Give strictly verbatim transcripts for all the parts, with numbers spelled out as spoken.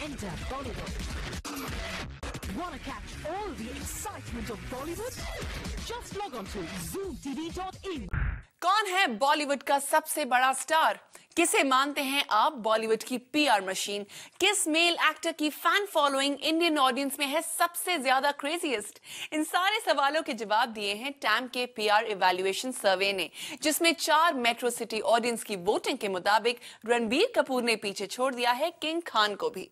Enter Bollywood. Wanna catch all the excitement of Bollywood? Just log on to zoom t v dot in. कौन है बॉलीवुड का सबसे बड़ा star? किसे मानते हैं आप बॉलीवुड की पीआर मशीन? किस मेल एक्टर की फैन फॉलोइंग इंडियन ऑडियंस में है सबसे ज्यादा क्रेजीएस्ट? इन सारे सवालों के जवाब दिए हैं टैम के पीआर इवैल्यूएशन सर्वे ने, जिसमें चार मेट्रो सिटी ऑडियंस की वोटिंग के मुताबिक रणबीर कपूर ने पीछे छोड़ दिया है किंग खान को भी।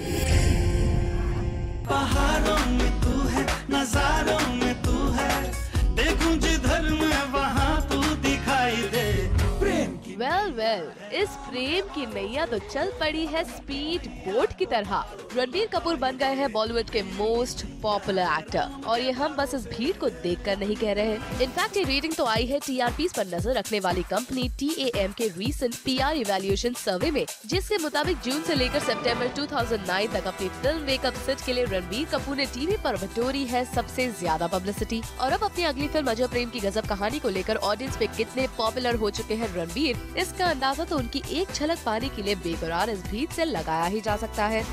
पहाड़ों में तू है, नजारों में तू है, देखूं जिधर मैं वहां तू दिखाई दे। प्रेम की वेल वेल इस प्रेम की नैया तो चल पड़ी है स्पीड बोट की तरह। रणबीर कपूर बन गए हैं बॉलीवुड के मोस्ट पॉपुलर एक्टर, और ये हम बस इस भीड़ को देखकर नहीं कह रहे हैं। इनफैक्ट ये रेटिंग तो आई है टीआरपी पर नजर रखने वाली कंपनी टीएएम के रीसेंट पीआर इवैल्यूएशन सर्वे में, जिसके मुताबिक जून से लेकर सितंबर दो हज़ार नौ तक अपनी फिल्म वेकअप सिट के लिए रणबीर कपूर ने टीवी पर बटोरी है सबसे ज्यादा पब्लिसिटी। और अब अपनी अगली फिल्म अजब प्रेम की गजब कहानी को लेकर ऑडियंस में कितने पॉपुलर हो चुके हैं रणबीर, इसका अंदाजा तो उनकी एक झलक पाने के लिए बेकरार इस भीड़ से लगाया ही जा सकता है।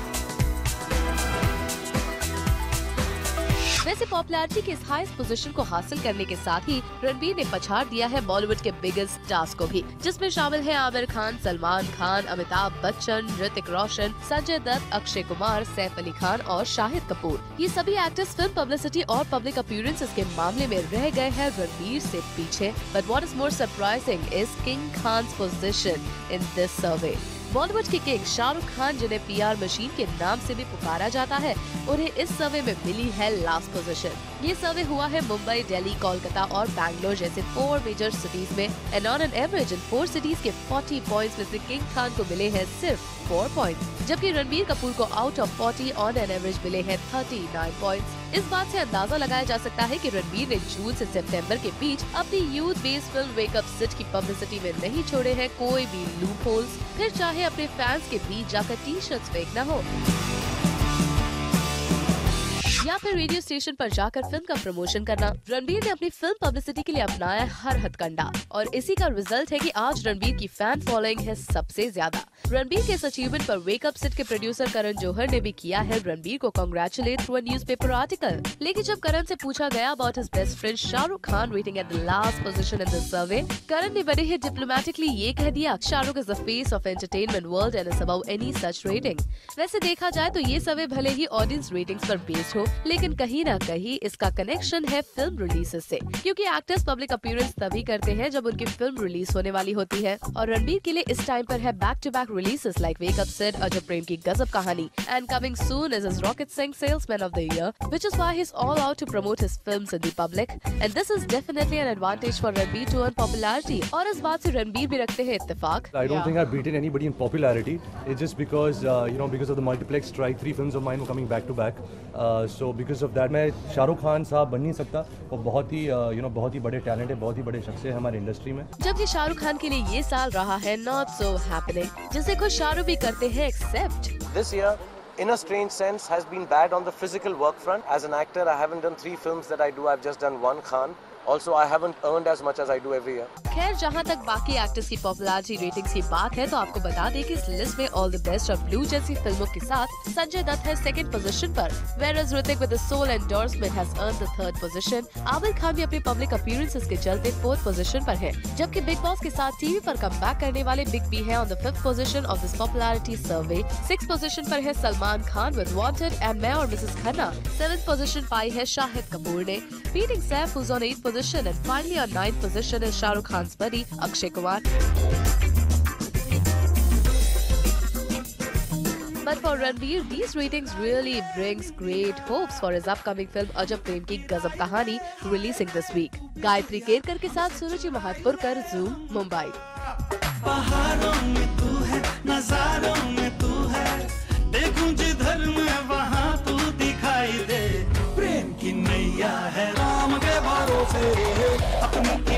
वैसे पॉपुलैरिटी के इस हाईएस्ट पोजीशन को हासिल करने के साथ ही रणबीर ने पछाड़ दिया है बॉलीवुड के बिगेस्ट स्टार्स को भी, जिसमें शामिल हैं आमिर खान, सलमान खान, अमिताभ बच्चन, ऋतिक रोशन, संजय दत्त, अक्षय कुमार, सैफ अली खान और शाहिद कपूर। ये सभी एक्टर्स फिल्म पब्लिसिटी और पब्लिक अपीयरेंसेस के मामले में रह गए हैं रणबीर से पीछे। But what is more surprising is king Khan's position in this survey. Bollywood के किंग शाहरुख खान, जिन्हें पीआर मशीन के नाम से भी पुकारा जाता है, उन्हें इस सर्वे में मिली है लास्ट पोजीशन। ये सर्वे हुआ है मुंबई, दिल्ली, कोलकाता और बैंगलोर जैसे फोर मेजर सिटीज में, and on an average in four cities के चालीस पॉइंट्स में से किंग खान को मिले हैं सिर्फ फोर पॉइंट्स, जबकि रणबीर कपूर को आउट ऑफ चालीस ऑन एन एवरेज मिले हैं उनतालीस पॉइंट्स। इस बात से अंदाजा लगाया जा सकता है कि रणबीर ने जून से सितंबर के बीच अपनी youth based film wake up Sid की पब्लिसिटी में नहीं छोड़े हैं कोई भी लूप होल्स, फिर चाहे अपने फैंस के बीच जाकर टी शर्ट्स फेंकना हो या फिर रेडियो स्टेशन पर जाकर फिल्म का प्रमोशन करना। रणबीर ने अपनी फिल्म पब्लिसिटी के लिए अपनाया हर हथकंडा, और इसी का रिजल्ट है कि आज रणबीर की फैन फॉलोइंग है सबसे ज्यादा। रणबीर के इस अचीवमेंट पर वेकअप सिट के प्रोड्यूसर करण जौहर ने भी किया है रणबीर को congratulate through a newspaper article. लेकिन जब करण से पूछा गया about his best friend Shahrukh Khan rating at the last position in this survey, Karan ने बड़े ही डिप्लोमेटिकली ये कह दिया, Shahrukh is the face of entertainment world and is above any such rating. वैसे देखा जाए तो ये सर्वे भले ही ऑडियंस रेटिंग्स पर बेस्ड हो, लेकिन कहीं ना कहीं इसका कनेक्शन है फिल्म रिलीजेस से, क्योंकि एक्टर्स पब्लिक अपीयरेंस तभी करते हैं जब उनकी फिल्म रिलीज होने वाली होती है। और रणबीर के लिए इस टाइम पर है back to back releases like wake up Sid, Ajab Prem Ki Ghazab Kahani, and coming soon is his Rocket Singh Salesman of the Year, which is why he is all out to promote his films in the public, and this is definitely an advantage for Ranbir to earn popularity. और इस बात से रणबीर भी रखते हैं इत्तेफाक। I don't think I've beaten anybody in popularity. It's just because uh, you know because of the multiplex strike, three films of mine were coming back to back. Uh, so because of that, मैं शाहरुख खान साहब बन नहीं सकता। वो बहुत ही you know बहुत ही बड़े talent है, बहुत ही बड़े शख्स है हमारी इंडस्ट्री में। जबकि शाहरुख खान के लिए ये साल रहा है नॉट सो हैपनिंग, जिसे खुद शाहरुख भी करते हैं accept. This year, in a strange sense, has been bad on the physical work front. As an actor, I haven't done three films that I do. I've just done one, Khan. Also, I haven't earned as much as I do every year. खैर, जहाँ तक बाकी actors की popularity ratings की बात है, तो आपको बता दें कि इस लिस्ट में ऑल द बेस्ट और ब्लू जैसी फिल्मों के साथ संजय दत्त है सेकंड पोजीशन पर, whereas Hrithik with the sole endorsement has earned the third position. Aamir Khan भी अपनी पब्लिक अपीयरेंसेस के चलते फोर्थ पोजीशन पर है, जबकि बिग बॉस के साथ टीवी पर कमबैक करने वाले बिग बी है on the fifth position of this popularity survey. Sixth position पर है Salman Khan with Wanted and Main Aur Mrs Khanna. Seventh position पाई है शाहिद कपूर ने, beating Saif who's on eighth position, and finally on ninth position is Shah Rukh Khan's buddy Akshay Kumar. But for Ranbir, these ratings really brings great hopes for his upcoming film Ajab Prem Ki Gazab Kahani releasing this week. Gayatri Kerkar के साथ सुरुचि महातपुरकर, zoom, Mumbai. पहाड़ों में तू है, नजारों में तू है, देखूं जिधर मैं वहां तू दिखाई दे। प्रेम की नैया है राम के भरोसे अपनी